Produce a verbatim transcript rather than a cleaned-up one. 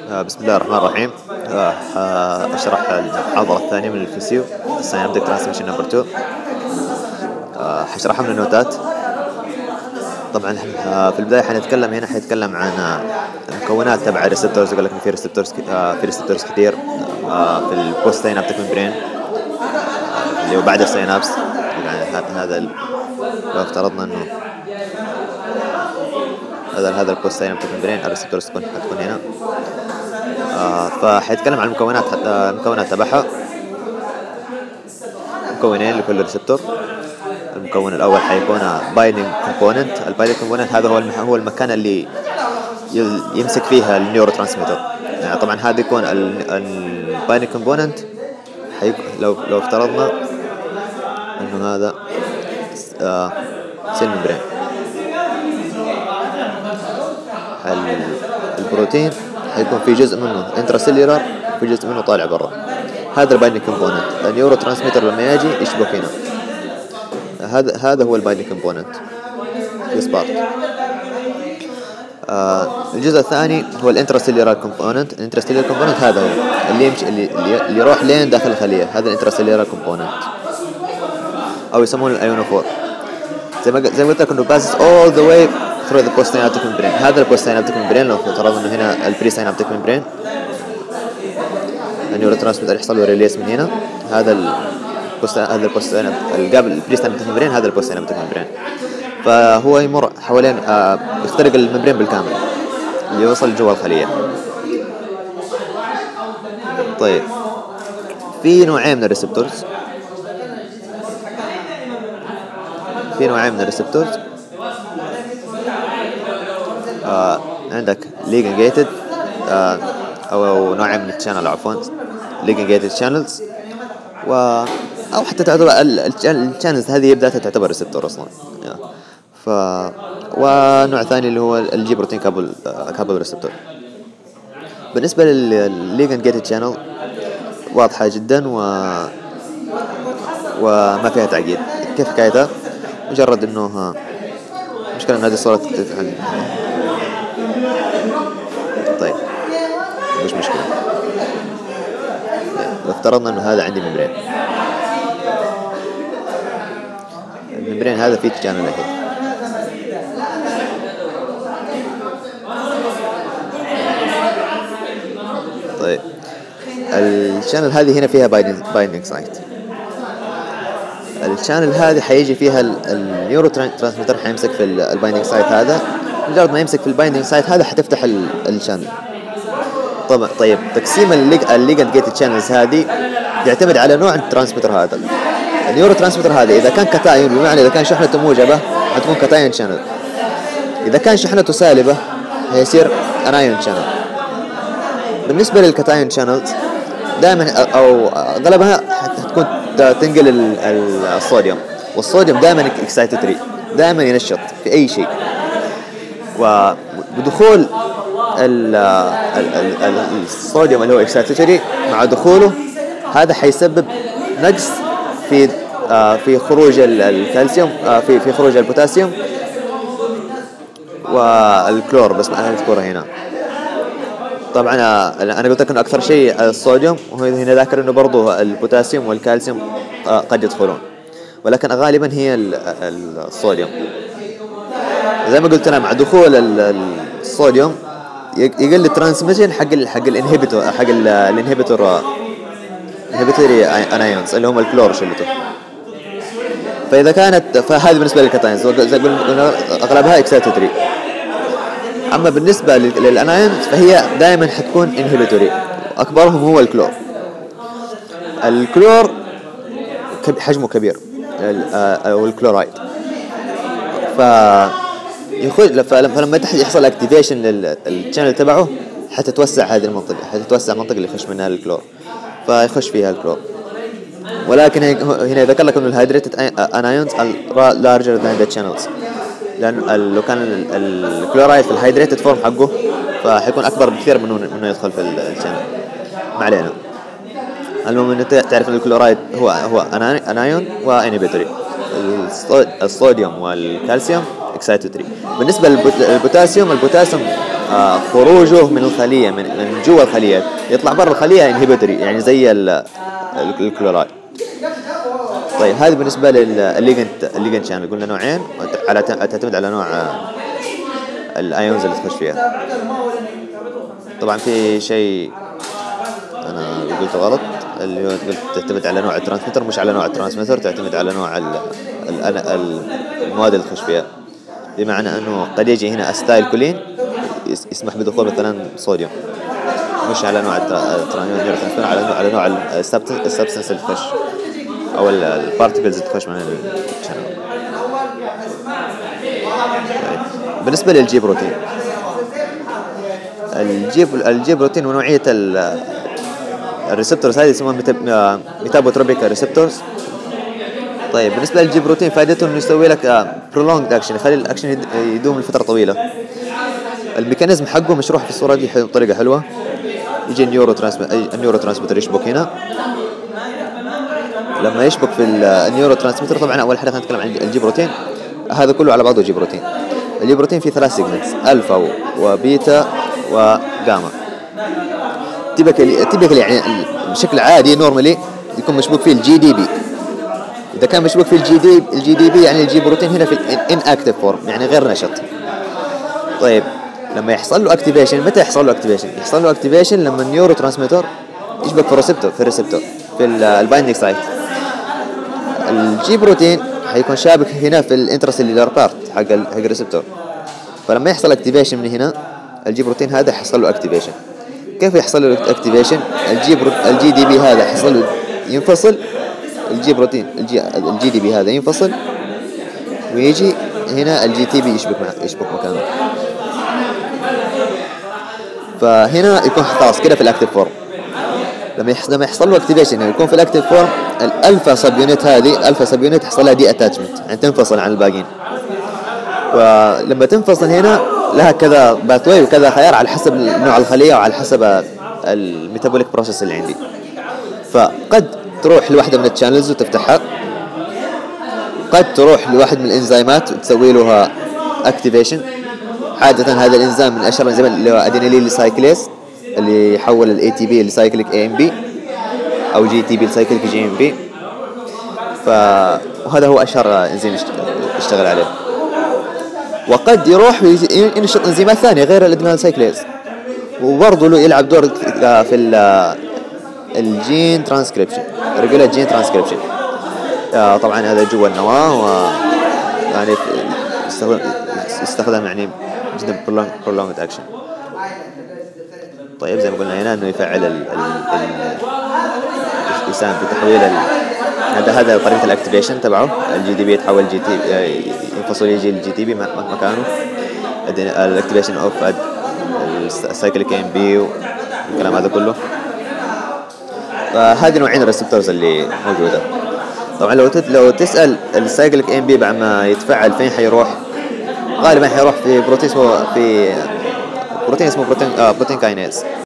آه، بسم الله الرحمن الرحيم. آه، آه، أشرح المحاضرة الثانية من الفيسيو Synaptic Transmission نمبر اثنين. آه، حشرحها من النوتات. طبعا آه، في البداية حنتكلم هنا حنتكلم عن آه، المكونات تبع الريسبتورز. يقول لك في ريسبتورز آه، في ريسبتورز كثير آه، في البوست سينابتيك ممبرين اللي هو بعد السينابس. يعني هذا لو افترضنا انه هذا هذا البوست سينابتيك ممبرين الريسبتورز تكون حتكون هنا. آه فحيتكلم عن المكونات حتى المكونات تبعها. مكونين لكل ريسبتور. المكون الأول حيكون بايندينج كومبوننت. البايندينج كومبوننت هذا هو هو المكان اللي يمسك فيها النيورو ترانسميتر. يعني طبعا هذا يكون البايندينج كومبوننت لو لو افترضنا انه هذا آه سيل ممبرين. البروتين حيكون في جزء منه انتراسيلولار وفي جزء منه طالع برا. هذا البايندينج كومبوننت. النيورو ترانسميتر لما يجي يشبك هنا. هذا هذا هو البايندينج كومبوننت. this part. آه الجزء الثاني هو الانتراسيلولار كومبوننت. الانتراسيلولار كومبوننت هذا هو اللي يمشي اللي اللي يروح لين داخل الخلية. هذا الانتراسيلولار كومبوننت او يسمونه الايونوفور. زي ما زي ما قلت لك انه passes all the way through the post synaptic membrane. هذا البوست سينابتيك ممبرين. لو افترضنا انه هنا البري سينابتيك ممبرين النيورو ترانسميتر يحصل له ريليس من هنا. هذا البوست هذا البوست قبل البري سينابتيك ممبرين هذا البوست سينابتيك ممبرين. فهو يمر حوالين آه يخترق الممبرين بالكامل اللي يوصل جوا الخلية. طيب في نوعين من الريسبتورز. في نوعين من الريسبتورز. آه عندك ليجن جيتد آه او نوعين من الشانل عفوا ليجن جيتد شانلز و او حتى تعتبر الشانلز هذه بدايتها تعتبر ريسبتور اصلا. ف ونوع ثاني اللي هو الجي بروتين كابل كابل ريسبتور. بالنسبه للليجن جيتد شانل واضحه جدا و وما فيها تعقيد. كيف حكايتها؟ مجرد انه مشكلة ان هذه الصورة تتحل. طيب مش مشكلة. لو افترضنا انه هذا عندي ممبرين. الممبرين هذا فيه تشانل الحين. طيب الشانل هذه هنا فيها بايندينج سايت. الشانل هذه حيجي فيها النيورو ترانسميتر حيمسك في البايندينج سايت هذا. مجرد ما يمسك في البايندينج سايت هذا حتفتح الشانل. طبعا طيب تقسيم الليجند جيتد شانلز هذه يعتمد على نوع الترانسميتر هذا. النيورو ترانسميتر هذا اذا كان كتاين بمعنى اذا كان شحنته موجبه حتكون كتاين شانل. اذا كان شحنته سالبه هيصير انايون شانل. بالنسبه للكتاين شانلز دائما او اغلبها حتكون تنقل الصوديوم. والصوديوم دائما اكسايتوتري دائما ينشط في اي شيء. وبدخول الصوديوم اللي هو اكسايتوتري مع دخوله هذا حيسبب نقص في في خروج الكالسيوم في في خروج البوتاسيوم والكلور. بس ما اذكره هنا. طبعا انا قلت لك انه اكثر شيء الصوديوم وهنا ذاكر انه برضه البوتاسيوم والكالسيوم قد يدخلون ولكن غالبا هي الصوديوم. زي ما قلت انا مع دخول الصوديوم يقل الترانسميشن حق ال حق الانهبيتور حق الانهبيتور انهبيتوري انايونز اللي هم الكلور شلته. فاذا كانت فهذه بالنسبه للكاتاينز زي ما قلنا اغلبها اكسايتوتري. اما بالنسبه للانايونز فهي دائما حتكون انهبيتوري. اكبرهم هو الكلور. الكلور حجمه كبير او الكلورايد. ف يخرج فلما يحصل اكتيفيشن للشانل تبعه حتتوسع هذه المنطقه حتتوسع المنطقه اللي يخش منها الكلور فيخش فيها الكلور. ولكن هنا ذكر لك انه الهيدريتد انايونز لارجر ذان ذا شانلز. لأن لو كان الكلورايد في الهيدريتد فورم حقه فحيكون أكبر بكثير منه منه يدخل في الشانل. ما علينا. المهم إنه تعرف إن الكلورايد هو هو أنايون وإنهبيتوري. الصوديوم والكالسيوم اكسايتوتري. بالنسبة للبوتاسيوم البوتاسيوم آه خروجه من الخلية، من من جوا الخلية، يطلع برا الخلية انهبيتوري، يعني زي الكلورايد. طيب هذه بالنسبة للليجنت الليجنت شانل، قلنا نوعين على تعتمد على نوع الايونز اللي تخش فيها. طبعا في شيء انا قلته غلط، اللي هو قلت تعتمد على نوع الترانسميتر، مش على نوع الترانسميتر، تعتمد على نوع المواد اللي تخش فيها. بمعنى انه قد يجي هنا استايل كولين يسمح بدخول مثلا صوديوم، مش على نوع الترانسميتر، على نوع على نوع السبستنس اللي تخش او البارتكلز اللي تخش من الشانل. بالنسبه للجي بروتين، الجي الجي بروتين ونوعيه الريسبتورز هذه يسموها ميتابوتروبيك ريسبتورز. طيب بالنسبه للجي بروتين فائدته انه يسوي لك برولونج اكشن، يخلي الاكشن يدوم لفتره طويله. الميكانيزم حقه مشروح في الصوره دي بطريقه حلوه. يجي النيورو ترانسميتر النيورو ترانسميتر يشبك هنا. لما يشبك في النيورو ترانسميتر، طبعا اول حاجه نتكلم عن الجي بروتين، هذا كله على بعضه جي بروتين. الجي بروتين فيه ثلاث سيجمنتس، الفا وبيتا وجاما. تبقى تبقى يعني بشكل عادي نورمالي يكون مشبوك فيه الجي دي بي. اذا كان مشبوك في الجي دي الجي دي بي يعني الجي بروتين هنا في الان اكتيف فورم، يعني غير نشط. طيب لما يحصل له اكتيفيشن، متى يحصل له اكتيفيشن؟ يحصل له اكتيفيشن لما النيورو ترانسميتر يشبك في الريسبتور في الريسبتور في البايندينج سايت. الجي بروتين حيكون شابك هنا في الانترسيلولار بارت حق حق الريسبتور. فلما يحصل اكتيفيشن من هنا، الجي بروتين هذا يحصل له اكتيفيشن. كيف يحصل له اكتيفيشن؟ الجي برو... الجي دي بي هذا يحصل له ينفصل، الجي بروتين الجي الجي دي بي هذا ينفصل، ويجي هنا الجي تي بي يشبك مع يشبك مكانه. فهنا يكون خلاص كده في الاكتيف فورم. لما يحصل لما يحصل له اكتيفيشن يكون في الاكتيف فورم، الالفا سب يونت هذه الالفا سب يونت يحصل لها دي اتاتشمنت، يعني تنفصل عن الباقيين. ولما تنفصل هنا لها كذا باثوي وكذا خيار على حسب نوع الخليه وعلى حسب الميتابوليك بروسيس اللي عندي. فقد تروح لواحده من التشانلز وتفتحها، قد تروح لواحد من الانزيمات وتسوي له اكتيفيشن. عاده هذا الانزيم من اشهر الانزيمات اللي هو ادينيليل سايكليز، اللي يحول الاي تي بي لسايكليك اي ام بي او جي تي بي لسايكليك جي ام بي. فهذا هو اشهر انزيم اشتغل عليه. وقد يروح ينشط انزيمات ثانيه غير الادينيليل سايكليز، وبرضه له يلعب دور في الجين ترانسكريبشن، ريجولار جين ترانسكريبشن. طبعا هذا جوا النواه، و يعني يستخدم يستخدم يعني جدا prolonged action. طيب زي ما قلنا هنا انه يفعل ال يساهم في تحويل هذا هذا طريقه الاكتيفيشن تبعه. الجي دي بي يتحول جي تي ينفصل يجي الجي تي بي مكانه، الاكتيفيشن اوف السايكليك ام بي والكلام هذا كله. فهذه نوعين الريسبتورز اللي موجوده. طبعا لو لو تسال السايكليك ام بي بعد ما يتفعل فين حيروح؟ غالبا حيروح في بروتين اسمه في بروتين اسمه بروتين آه بروتين كاينيز.